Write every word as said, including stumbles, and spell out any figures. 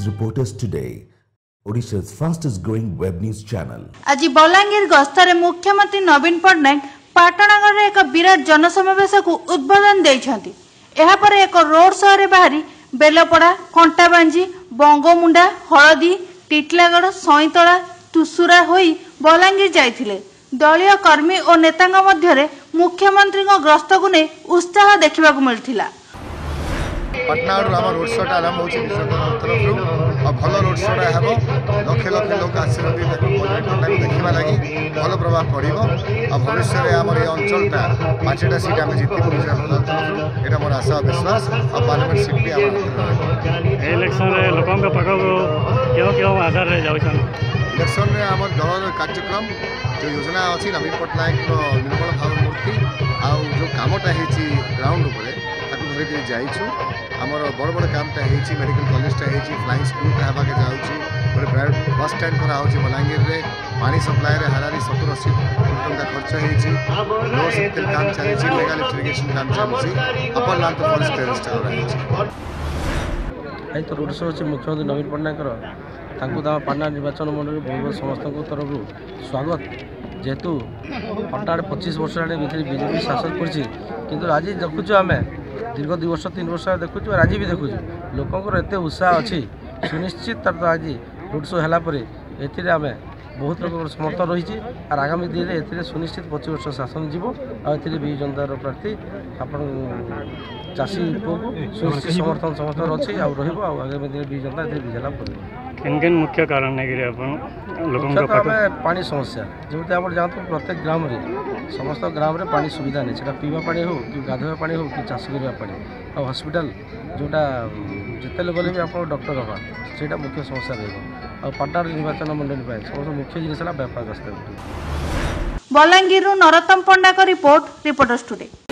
News Reporters Today, Odisha's fastest growing web news channel. आज बलांगीर गस्तरे मुख्यमंत्री नवीन पट्टनायक पाटणगढ़ एक विराट जनसमावेश को उद्बोधन देइछंती। एहा पर एक रोड शो रे बाहरी बेलपड़ा, कंटाबांजी, बंगमुंडा, हलदी, टिटलागढ़, सईतला, तुसुरा होई बलांगीर जाइथिले। दलीय कर्मी और नेतांग मध्यरे मुख्यमंत्री गस्त को नहीं उत्साह देखा मिलता। पाटनागढ़ आम रोड शोटा आरंभ हो तरफ और भल रोड शोटा हे लक्ष लक्ष लोक आसती देखा लगी भल प्रभाव पड़ो और भविष्य में आम ये अंचलटा पांचटा सीट आम जितबू तरफ यहाँ मोर आशा विश्वास और पार्लियामेंट सीट भी इलेक्शन आधार इलेक्शन में आम दल कार्यक्रम जो योजना अच्छी नवीन पट्टनायक निर्मल भाव मूर्ति आउ जो कामटा होती ग्राउंड उपरे धरिक जाइछु आमर बड़ बड़ कामटा होती मेडिकल कॉलेजटा होती फ्लाइंग स्कूलटा होगा जाऊँगी गोटे प्राइवेट बस स्टैंड कराऊँगी बलांगीर में पानी सप्लाई रे हारारी सत्तर अस्सी टंका खर्च होती काम चली मेगा लिफ्ट इरिगेशन काम चलती अपर लांथ फॉरेस्ट टेरेस्टा आज तो रोड शो अच्छे मुख्यमंत्री नवीन पट्टनायक पाटना निर्वाचन मंडल बहुत समस्त तरफ स्वागत जेहेतु हटाड़ पच्चीस वर्ष बीजेपी शासन कर आज देखु आम दीर्घ दुई वर्ष तीन वर्ष देखु आज भी देखु लोकंर एत उत्साह अच्छी सुनिश्चित तो आज रोड शो है आम बहुत लोक समर्थन रही और आगामी दिन में ए सुनिश्चित पच्चीस वर्ष शासन जीव आती विजु जनतार प्रार्थी आप चाषी को सुनिश्चित समर्थन समर्थन अच्छी आगामी दिन विजु जनता विजेला केन मुख्य कारण है पानी समस्या जमी आप जानते प्रत्येक ग्राम में समस्त ग्राम में पानी सुविधा नहीं से पीवा पानी हो कि गाधोवा पानी हो कि चाष करने पानी और हॉस्पिटल जोटा जिते गले भी आप डॉक्टर हवा से मुख्य समस्या रहा और पाटना निर्वाचन मंडल समस्त मुख्य जिन व्यापार रास्ता। बलांगीर नरोत्तम पंडा का रिपोर्ट रिपोर्टर्स टुडे।